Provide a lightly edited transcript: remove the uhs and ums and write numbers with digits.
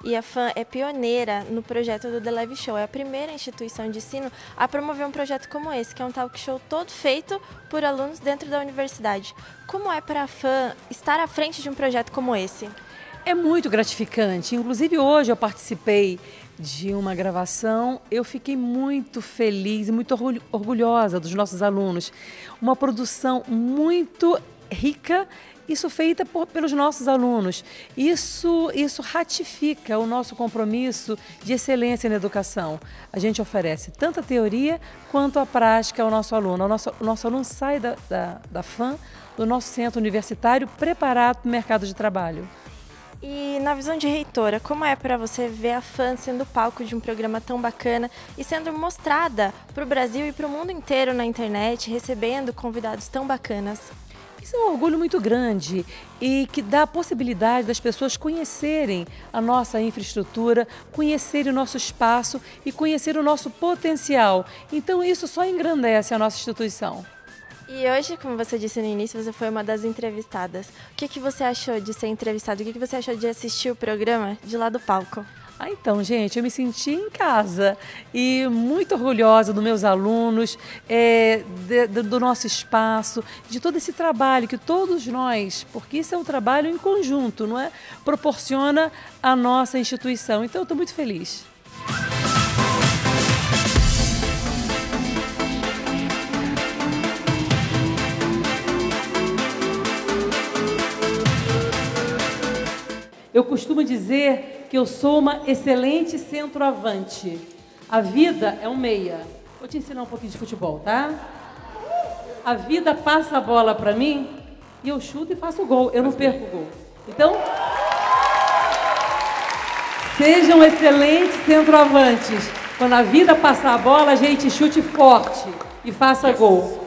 e a FAM é pioneira no projeto do The Live Show. É a primeira instituição de ensino a promover um projeto como esse, que é um talk show todo feito por alunos dentro da universidade. Como é para a FAM estar à frente de um projeto como esse? É muito gratificante. Inclusive hoje eu participei de uma gravação, eu fiquei muito feliz e muito orgulhosa dos nossos alunos. Uma produção muito rica, isso feita pelos nossos alunos. Isso ratifica o nosso compromisso de excelência na educação. A gente oferece tanto a teoria quanto a prática ao nosso aluno. O nosso aluno sai da FAM, do nosso centro universitário, preparado para o mercado de trabalho. E na visão de reitora, como é para você ver a FAM sendo palco de um programa tão bacana e sendo mostrada para o Brasil e para o mundo inteiro na internet, recebendo convidados tão bacanas? Isso é um orgulho muito grande e que dá a possibilidade das pessoas conhecerem a nossa infraestrutura, conhecerem o nosso espaço e conhecer o nosso potencial. Então isso só engrandece a nossa instituição. E hoje, como você disse no início, você foi uma das entrevistadas. O que você achou de ser entrevistada? O que você achou de assistir o programa de lá do palco? Então, gente, eu me senti em casa e muito orgulhosa dos meus alunos, do nosso espaço, de todo esse trabalho que todos nós, porque isso é um trabalho em conjunto, não é? Proporciona a nossa instituição. Então, eu estou muito feliz. Eu costumo dizer que eu sou uma excelente centroavante. A vida é um meia. Vou te ensinar um pouquinho de futebol, tá? A vida passa a bola para mim e eu chuto e faço gol. Eu não perco o gol. Então, sejam excelentes centroavantes. Quando a vida passar a bola, a gente chute forte e faça gol.